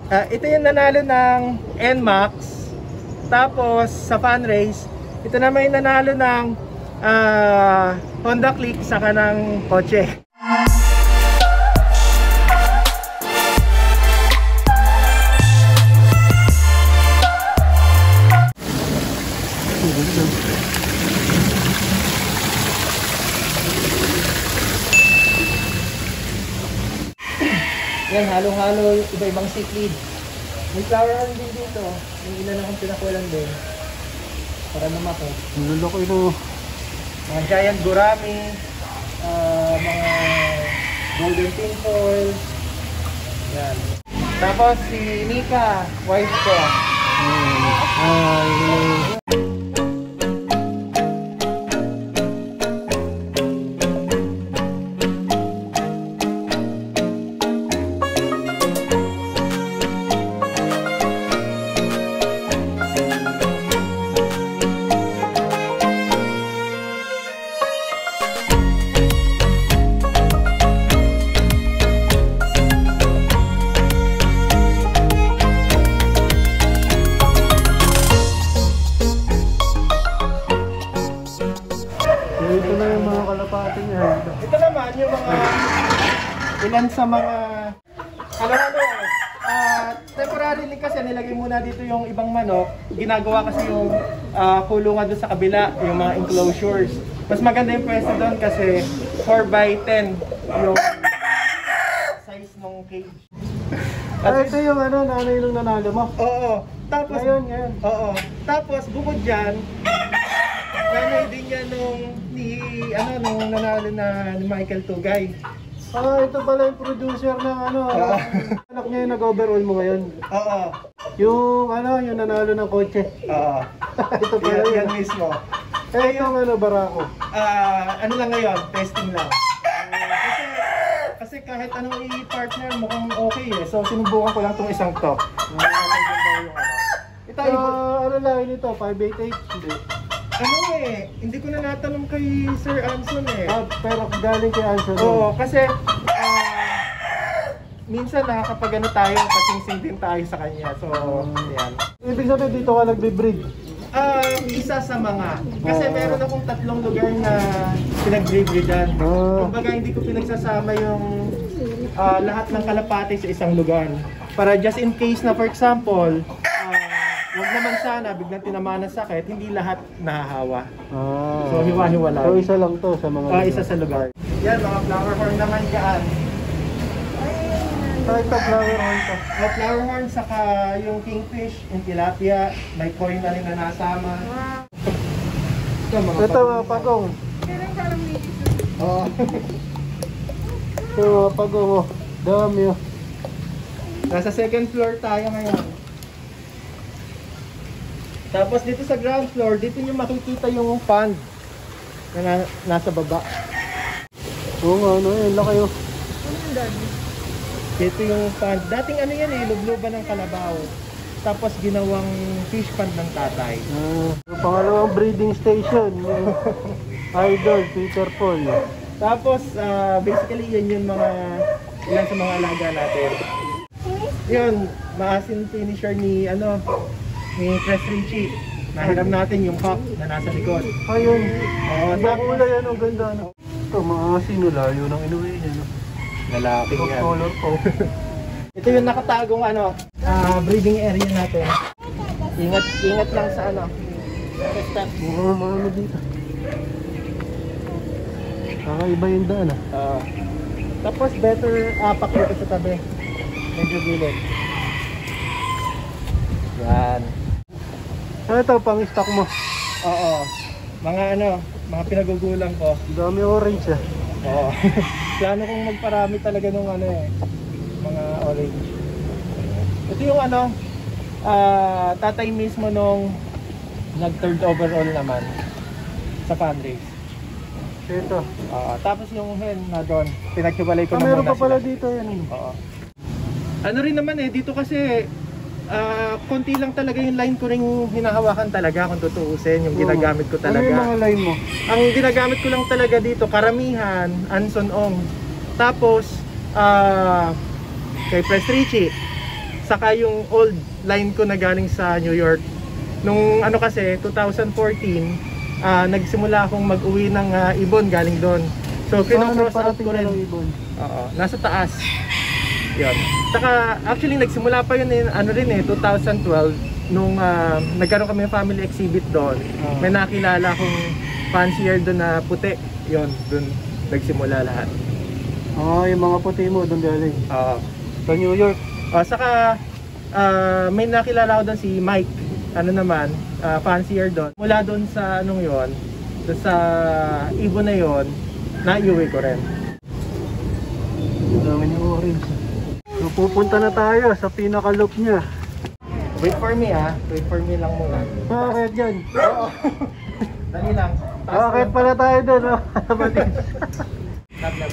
Ito yung nanalo ng NMAX. Tapos sa fan race, ito naman yung nanalo ng Honda Click sa kanang kotse. Yan, halo-halo, iba-ibang seaweed. May flower horn din dito. Yung ilan akong pinakulan din. Para lumaki. Nalaki no. Mga giant gurami, mga golden tinfoil. Yan. Tapos si Nika, wife ko. Ito na yung mga kalapati niya. Ito naman yung mga ilan sa mga temporarily kasi nilagay muna dito yung ibang manok. Ginagawa kasi yung kulungan doon sa kabila, yung mga enclosures. Mas maganda yung pwesto doon kasi 4x10 yung size ng cage. Ito yung nanay nung nanalo mo. Oo. Tapos Ngayon. Oo. Tapos bukod diyan, nanay din yan nung nanalo ni Michael Tugay. Ito pala yung producer ng anak niya yung nag-overall mo ngayon. Oo. Yung nanalo ng kotse. Oo. Ito pala Yan yun. mismo. Yung barako. Ano lang ngayon, testing lang. Kasi kahit anong i-partner mukhang okay eh. So sinubukan ko lang tong isang to. Ito Lang ito, 588. Hindi ko na natanong kay Sir Anson eh. Pero galing kay Anson. Oo, kasi minsan nakakapag tayo, pasingsing din tayo sa kanya. So, yan. Ibig sabihin dito ka nagbe-breed? Isa sa mga. Kasi meron akong 3 lugar na pinag-breedan. Kumbaga hindi ko pinagsasama yung lahat ng kalapati sa isang lugar. Para just in case na for example, wag naman sana biglang tinamaan ng sakit, hindi lahat nahahawa. So hiwa-hiwala. So isa lang to sa mga isa sa lugar. Yan, mga flower horn naman dyan. Ito flower horn to. Flower horn, saka yung kingfish, yung tilapia, may coin na rin na nasama. Ito mga pagong. Oo. Ito mga pagong. Dami oh. Nasa second floor tayo ngayon. Tapos dito sa ground floor, dito nyo makikita yung pond na nasa baba. Oo nga, yun, laki oh. Ano yung daddy? Dito yung pond. Dating yan lubluban ng kalabaw. Tapos ginawang fish pond ng tatay. Yung pangalawang breeding station. Idol, Peter Paul. Tapos basically yun yung ilan sa mga alaga natin. Yun, maasin finisher ni Chris Richie. Nahiram natin yung hawk na nasa likod. Ayun. Kulay ang ganda. Ito, mga sinulayo ng inuwi niya. Lalaking yan. Color po. Ito yung nakatagong breeding area natin. Ingat lang sa steps. Mga dito. Kakaiba yung daan Tapos better apak dito sa tabi. Medyo gilid. Yan. Ito, pang-stock mo. Oo. Mga pinagugulang ko. Dami orange Oo. Plano kong magparami talaga nung mga orange. Ito yung tatay mismo nung nag-third overall naman sa fan race. Ito. Tapos yung hen na doon, pinaghiwalay ko na muna meron pa pala sila. dito yan. Oo. Ano rin naman dito kasi konti lang talaga yung line ko rin hinahawakan talaga kung tutuusin, yung ginagamit ko talaga. Ano yung mga line mo? Ang ginagamit ko lang talaga dito, karamihan, Anson Ong. Tapos, kay Press Richie, saka yung old line ko na galing sa New York. Nung ano kasi 2014, nagsimula akong mag-uwi ng ibon galing doon. So kinocross out ko rin. Oo, nasa taas. Yun. Saka actually nagsimula pa yun ano rin 2012 nung nagkaroon kami ng family exhibit doon. May nakilala akong fancier doon na puti. Yun, doon nagsimula lahat. Yung mga puti mo doon galing. Sa New York. Saka may nakilala ko doon si Mike. Ano naman, fancier doon. Mula doon sa anong yon, doon sa ibon na yon, naiuwi ko rin. Ang dami ng orange. So, pupunta na tayo sa pinaka-loop niya. Wait for me wait for me lang muna. Bakit yan? Oo. Dali lang. Bakit pala tayo doon? Lab.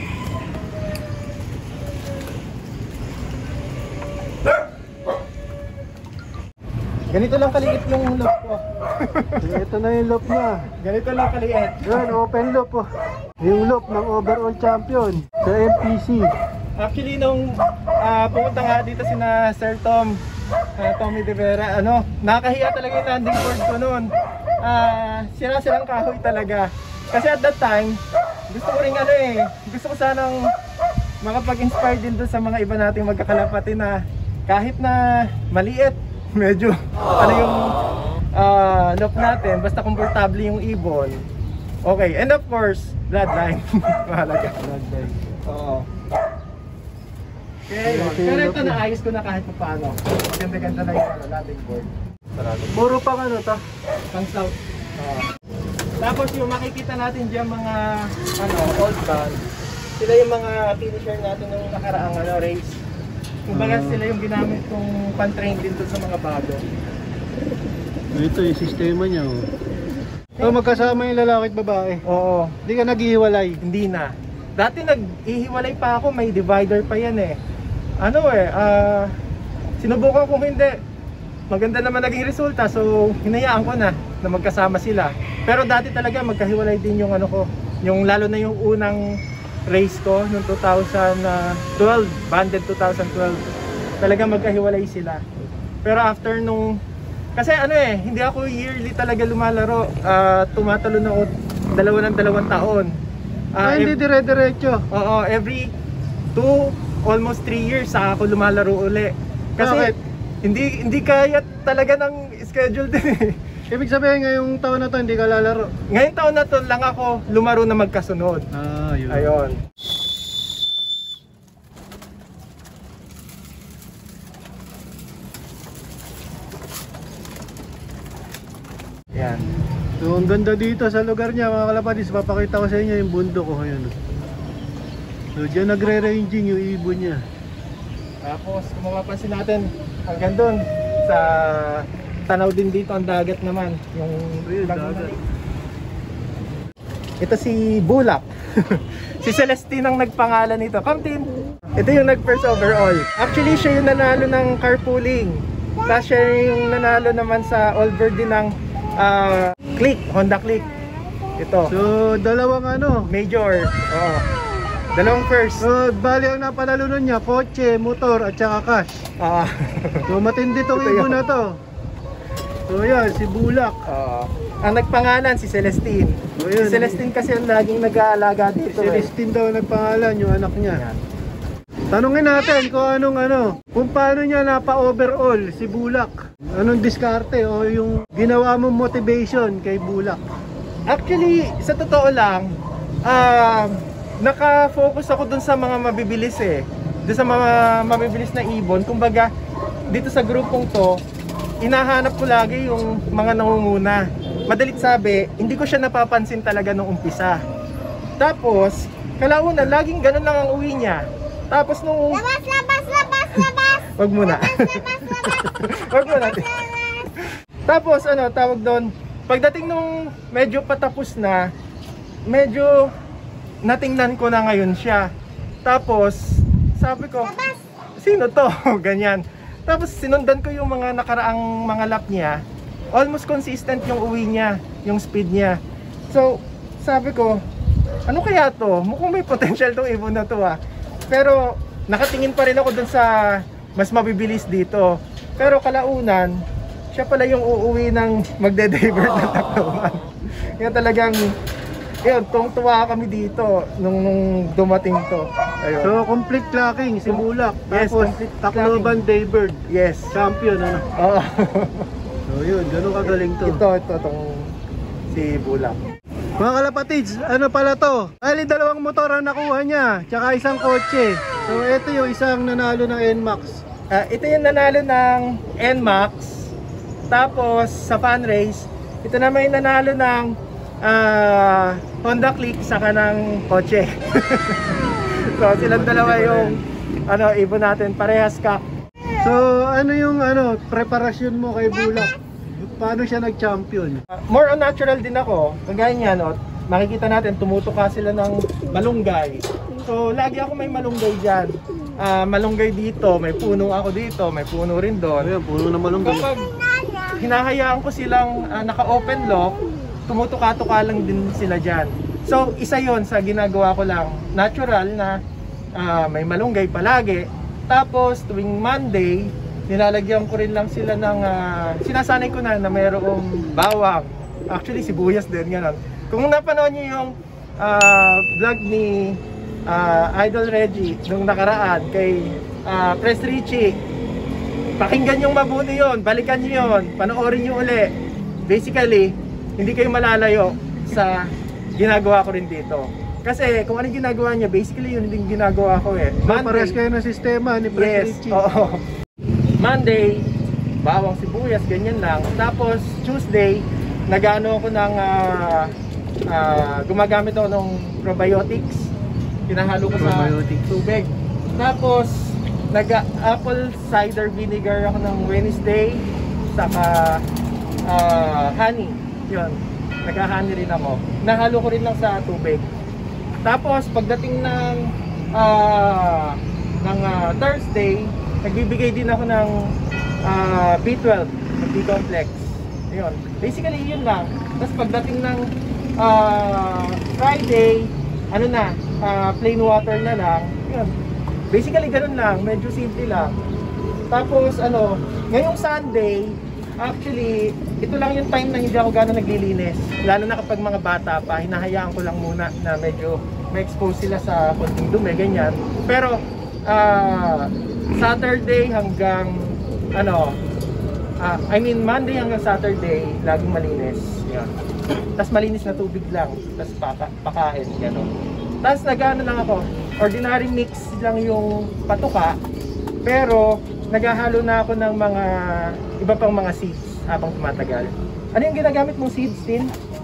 Ganito lang kaliit yung loop ko. Ito na yung loop niya. Ganito lang kaliit. Yan, open loop oh. Yung loop ng overall champion sa MPC. Actually, nung pumunta nga dito sina Sir Tommy De Vera, nakakahiya talaga yung landing board ko noon. Sira-sirang kahoy talaga. Kasi at that time, gusto ko rin gusto ko sanang makapag-inspire din doon sa mga iba nating magkakalapati na kahit na maliit, medyo yung loop natin, basta komportable yung ibon. Okay, and of course, bloodline. Mahalaga. Bloodline. Oo. Okay, pero ito naayos ko na kahit paano. Ganda-ganda na yung landing board. Puro pang to? Pang south. Tapos yung makikita natin dyan mga old band, sila yung mga finisher natin nung nakaraang race. Kumbaga sila yung ginamit kong pan-train din doon sa mga bago. Ito yung sistema niya oh. So magkasama yung lalaki at babae? Oo. Hindi ka naghihiwalay? Hindi na. Dati nag-ihiwalay pa ako, may divider pa yan sinubukan kong hindi. Maganda naman naging resulta, so hinayaan ko na magkasama sila. Pero dati talaga magkahiwalay din yung yung lalo na yung unang race ko noong 2012, banded 2012. Talaga magkahiwalay sila. Pero after kasi hindi ako yearly talaga lumalaro. Tumatalo na ako 2 taon. Hindi dire-diretso? Oo, every 2 almost 3 years saka ako lumalaro uli. Kasi hindi kaya talaga ng schedule din Ibig sabihin ngayong taon na to hindi ka lalaro? Ngayong taon na to lang ako lumaro na magkasunod. Yun. Ayun. Yan. So ang ganda dito sa lugar niya mga kalapadis, papakita ko sa inyo yung bundok ko ngayon. So dyan nagre-ranging yung ibon niya. Tapos kung mapapansin natin hanggang doon sa tanaw din dito ang dagat naman. Yung dagat. Ito si Bulak. Si Celestine ang nagpangalan nito. Come team! Ito yung nag-first overall. Actually siya yung nanalo ng carpooling. Tapos siya yung nanalo naman sa all-bird din ng Click, Honda Click. Ito. So dalawang major. Oo. Dalawang first. So bali ang napanalunan niya, kotse, motor at saka cash. So matindi tong ibon na to. So yan, si Bulak. Ang nagpangalan si Celestine. So, yun, si Celestine kasi ang laging nag-aalaga dito. Si Celestine daw nagpangalan yung anak niya. Yan. Tanungin natin kung kung paano niya napa-overall si Bulak. Anong diskarte o yung ginawa mong motivation kay Bulak? Actually, sa totoo lang, naka-focus ako dun sa mga mabibilis Dun sa mga mabibilis na ibon. Kumbaga, dito sa grupong to, inahanap ko lagi yung mga nangunguna. Madalit sabi, hindi ko siya napapansin talaga nung umpisa. Tapos, kalaunan, laging ganun lang ang uwi niya. Tapos nung... Labas! Wag muna. Wag muna. Tapos, tawag doon, pagdating nung medyo patapos na, medyo natingnan ko na ngayon siya. Tapos, sabi ko, sino to? Ganyan. Tapos sinundan ko yung mga nakaraang mga lap niya. Almost consistent yung uwi niya, yung speed niya. So, sabi ko, ano kaya to? Mukhang may potential tong ibon na to Pero nakatingin pa rin ako dun sa mas mabibilis dito. Pero kalaunan, siya pala yung uuwi ng magde-divert ng Tacloban. Kaya talagang, yun, tuwa kami dito nung dumating to. Ayun. So, complete clacking si Bulak. Yes, Tapos, complete Tacloban Daybird. Yes. Champion, ano? Oo. So, yun. Ganun kagaling to. Itong si Bulak. Mga kalapatids, ano pala to? Bali, 2 motor ang nakuha niya. Tsaka isang kotse. So, ito yung isang nanalo ng NMAX. Ito yung nanalo ng NMAX. Tapos, sa fan race, ito naman yung nanalo ng Honda Click saka ng kotse. So silang dalawa yung ibon natin, parehas ka. So ano yung preparasyon mo kay Bulak? Paano siya nag-champion? More on natural din ako. Kagaya niya, makikita natin tumutuka sila ng malunggay. So lagi ako may malunggay diyan. Malunggay dito, may puno ako dito, may puno rin doon. Ayun, puno na malunggay. Kapag hinahayaan ko silang naka-open lock, tumutuka-tuka lang din sila dyan. So, isa yon sa ginagawa ko lang. Natural na may malunggay palagi. Tapos, tuwing Monday, nilalagyan ko rin lang sila ng, sinasanay ko na mayroong bawang. Actually, sibuyas din, gano'n. Kung napanood nyo yung vlog ni Idol Reggie nung nakaraan kay Press Richie, pakinggan yung mabuti yon, balikan nyo yon, panoorin nyo uli. Basically, hindi kayo malalayo sa ginagawa ko rin dito. Kasi kung anong ginagawa niya, basically yun din ginagawa ko eh. Pares kayo ng sistema ni Press Richie. Oo. Monday, bawang sibuyas, ganyan lang. Tapos Tuesday, nag-ano ako ng gumagamit ako ng probiotics. Pinahalo ko sa tubig. Tapos nag-apple cider vinegar ako ng Wednesday, saka honey. Yun, nagka-honey rin ako. Nahalo ko rin lang sa tubig. Tapos pagdating ng Thursday, nagbibigay din ako ng B12, ng B-complex. Yun. Basically yun lang. Tapos pagdating ng Friday, plain water na lang. Yun. Basically ganun lang, medyo simple lang. Tapos ngayong Sunday, actually, ito lang yung time na hindi ako gano'n naglilinis. Lalo na kapag mga bata pa, hinahayaan ko lang muna na medyo ma-expose sila sa konting dumi, ganyan. Pero, Saturday hanggang, Monday hanggang Saturday, laging malinis. Yan. Tapos malinis na tubig lang. Tapos pakain, gano'n. Tapos nag-ano lang ako, ordinary mix lang yung patuka. Pero, naghahalo na ako ng mga iba pang mga seeds habang tumatagal. Ano yung ginagamit mong seeds, Tin?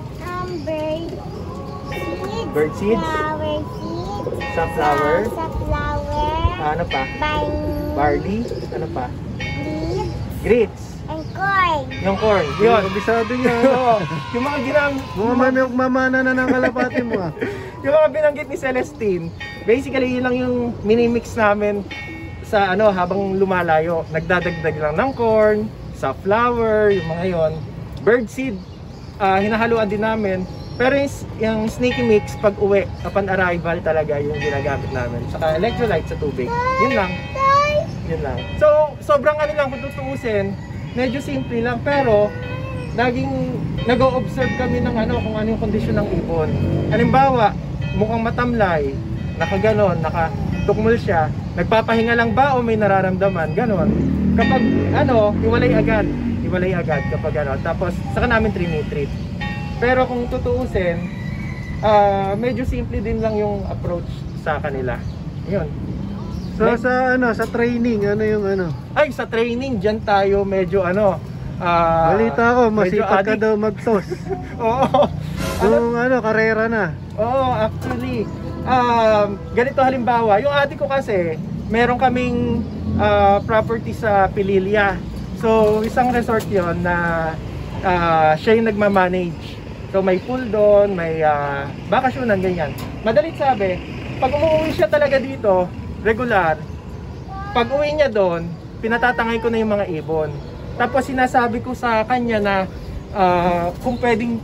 Bird seeds. Flower seeds. Sunflower. Sunflower. Ano pa? Vine. Barley. Ano pa? Leaf. Grits. And corn. Yung corn. Yun. Kabisado niya. Oo. Yung mga Mamana na ng kalapati mo ah. yung mga binanggit ni Celestine, basically yun lang yung mini-mix namin sa habang lumalayo. Nagdadagdag lang ng corn, safflower, yung mga yon. Birdseed, hinahaluan din namin. Pero yung sneaky mix pag uwi, upon arrival talaga yung ginagamit namin. Saka electrolyte sa tubig. Yun lang. Yun lang. So, sobrang lang kung tutuusin. Medyo simple lang, pero laging nag-o-observe kami ng kung ano yung kondisyon ng ibon. Halimbawa, mukhang matamlay, nakaganon, nakatukmol siya, nagpapahinga lang ba o may nararamdaman, ganon. Kapag hiwalay agad kapag tapos saka namin treat. Pero kung tutuusin, medyo simple din lang yung approach sa kanila. Yun. So sa training, Ay, sa training, dyan tayo medyo balita ko, medyo masipag ka addict. daw mag-toss. Oo. Kung karera na. Oo, actually, ganito halimbawa, yung ate ko kasi, meron kaming property sa Pililya. So, isang resort yon na siya yung nagmamanage. So, may pool doon, may bakasyonan, ganyan. Madalit sabi, pag umuwi siya talaga dito, regular, pag uwi niya doon, pinatatangay ko na yung mga ibon. Tapos sinasabi ko sa kanya na kung pwedeng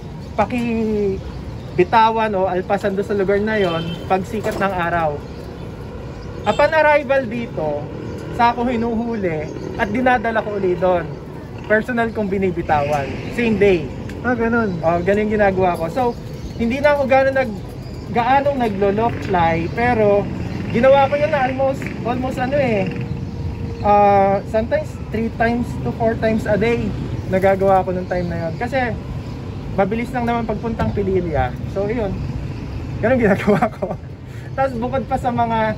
pakibitawan o alpasan doon sa lugar na yon pag sikat ng araw. Upon arrival dito, sa ako hinuhuli at dinadala ko ulit doon. Personal kong binibitawan. Same day. Ganun. Ganun yung ginagawa ko. So, hindi na ako gaanong naglo-loft fly, pero ginawa ko yun na almost ano eh. Sometimes 3 times to 4 times a day nagagawa ko nung time na yun. Kasi mabilis lang naman pagpuntang Pililya. So, yun. Ganun ginagawa ko. Tapos bukod pa sa mga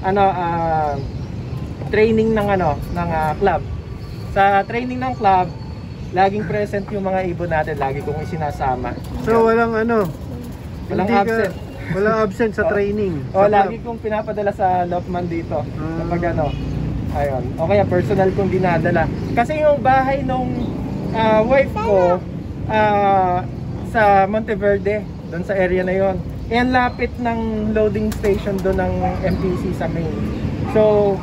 training ng club. Sa training ng club, laging present yung mga ibon natin, lagi kong isinasama. So walang Walang hindi absent. Walang absent sa training. Lagi kong pinapadala sa Lopman dito. Kapag ayun. O kaya personal kong dinadala. Kasi yung bahay nung wife ko sa Monteverde, doon sa area na yon. And lapit ng loading station doon ng MPC sa Maine. So,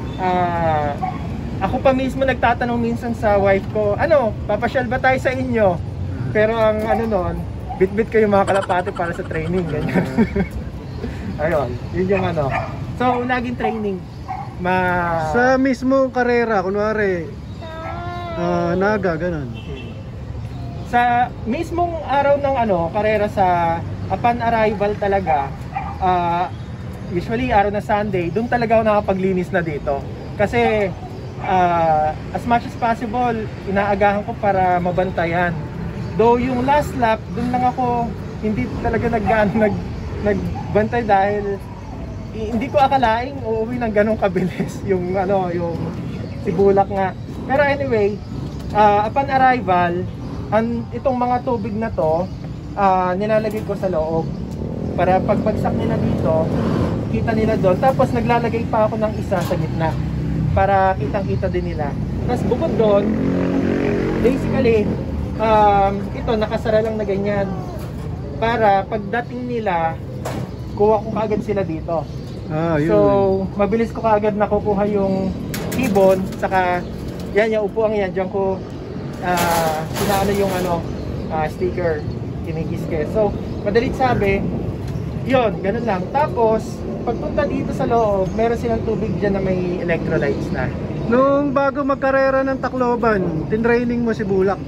ako pa mismo nagtatanong minsan sa wife ko, papasyal ba tayo sa inyo? Pero ang noon, bit-bit ko yung mga kalapate para sa training, ganyan. Ayun, yun yung So, laging training. Sa mismo karera, kunwari, naga, ganun. Sa mismong araw ng karera sa upon arrival talaga, usually araw na Sunday, doon talaga ako nakapaglinis na dito. Kasi as much as possible, inaagahan ko para mabantayan. Though yung last lap, doon lang ako hindi talaga nagbantay dahil hindi ko akalaing uuwi ng ganong kabilis yung si Bulak nga. Pero anyway, upon arrival, itong mga tubig na to, nilalagay ko sa loob para pagbagsak nila dito, kita nila doon. Tapos naglalagay pa ako ng isa sa gitna para kitang-kita din nila. Tapos bukod doon, basically, ito nakasara lang na ganyan para pagdating nila, kuha ko kaagad sila dito. Yun. So, mabilis ko kaagad nakukuha yung ibon, saka yan yung upuan yan, diyan ko sinaano yung sticker, kinikiske. So, madalit sabi, yun, ganun lang. Tapos, pagpunta dito sa loob, meron silang tubig dyan na may electrolytes na. Nung bago magkarera ng Tacloban, tinraining mo si Bulak?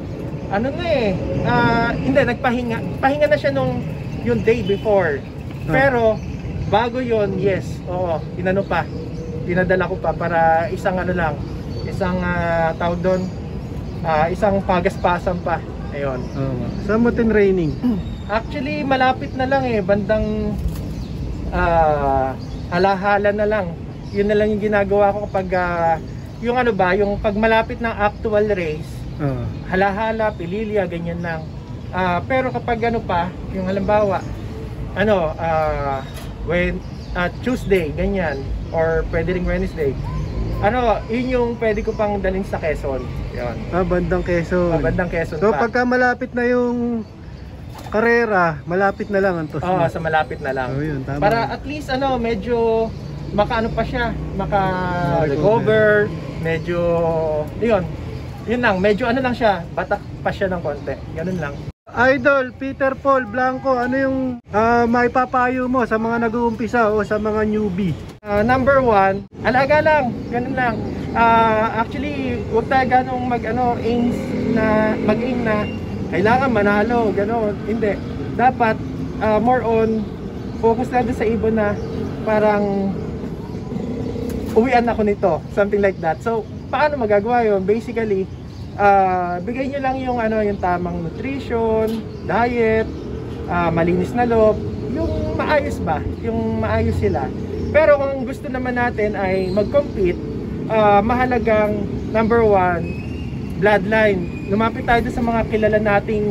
Hindi, pahinga na siya nung yung day before. Pero, bago yon, yes, pinadala ko pa para isang tawag doon, isang pagaspasan pa. Ayun. Saan mo tinraining? Actually, malapit na lang bandang halahala na lang. Yun na lang yung ginagawa ko kapag yung pag malapit ng actual race, halahala, Pililya, ganyan lang. Pero kapag yung halimbawa, when Tuesday, ganyan, or pwede ring Wednesday, yun yung pwede ko pang dalhin sa Quezon. Yun. Bandang Quezon. Bandang Quezon so pa. pagka malapit na yung karera, malapit na lang ang toss mo. Sa malapit na lang. Yun, tama. Para at least medyo pa siya, recover, medyo yun lang, medyo lang siya, batak pa siya ng konti. Ganun lang. Idol Peter Paul Blanco, ano yung maipapayo mo sa mga nag-uumpisa o sa mga newbie? Number 1, alaga lang, ganun lang. Actually, huwag tayo ganong mag-aim na kailangan manalo, gano'n. Hindi. Dapat more on focus natin sa ibon na parang uwian ako nito, something like that. So, paano magagawa yun? Basically, bigay nyo lang yung yung tamang nutrition, diet, malinis na loob, yung maayos ba? Yung maayos sila. Pero kung gusto naman natin ay mag-compete, mahalagang number 1, bloodline. Lumapit tayo sa mga kilala nating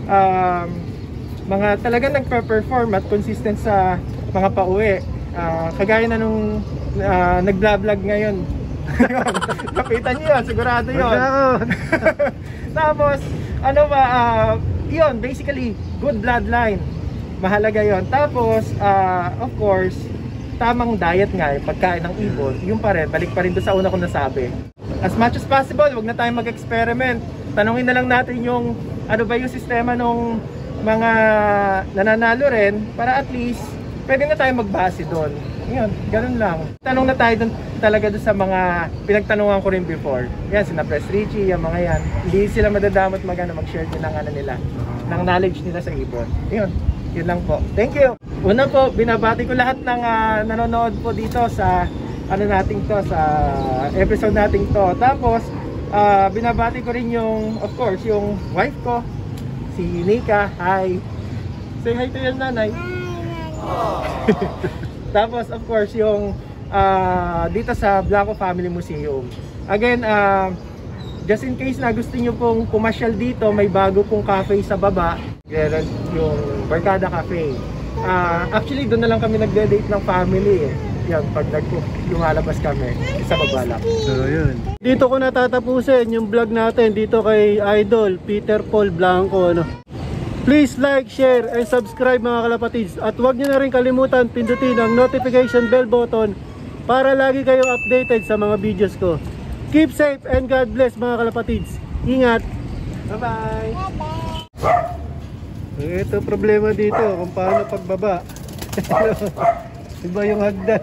mga talagang nagpe-perform at consistent sa mga pauwi. Kagaya na nung nag-vlog ngayon. Kapitan nyo yun, sigurado yun. Tapos, yun, basically, good bloodline. Mahalaga yun. Tapos, of course, tamang diet nga, yung pagkain ng ibon, yung pa rin, balik pa rin doon sa una ko nasabi. As much as possible, wag na tayong mag-experiment. Tanungin na lang natin yung, ba yung sistema ng mga nananalo rin, para at least, pwede na tayong magbase doon. Yun, ganun lang. Tanong na tayo dun, talaga dun sa mga pinagtanungan ko rin before. Yan, sina Press Richie, yung mga yan. Hindi sila madadamot mag-share din ng ano nila, ng knowledge nila sa ibon. Yun, yun lang po. Thank you! Una po, binabati ko lahat ng nanonood po dito sa ano nating to, sa episode nating to. Tapos, binabati ko rin yung, of course, yung wife ko, si Nika. Hi! Say hi to your nanay. Tapos of course yung dito sa Blanco Family Museum. Again, just in case na gusto nyo pong pumasyal dito, may bago pong cafe sa baba. Meron yung Barkada Cafe. Actually doon na lang kami nagde-date ng family eh. Yan, pag lumalabas kami sa baba lang. So yun. Dito ko natatapusin yung vlog natin dito kay Idol Peter Paul Blanco, ano. Please like, share, and subscribe mga kalapatids. At huwag nyo na rin kalimutan pindutin ang notification bell button para lagi kayong updated sa mga videos ko. Keep safe and God bless mga kalapatids. Ingat! Bye-bye! Ito problema dito kung paano pagbaba. Iba yung hagdan.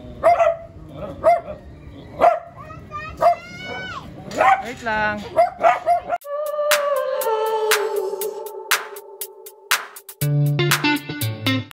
Wait lang.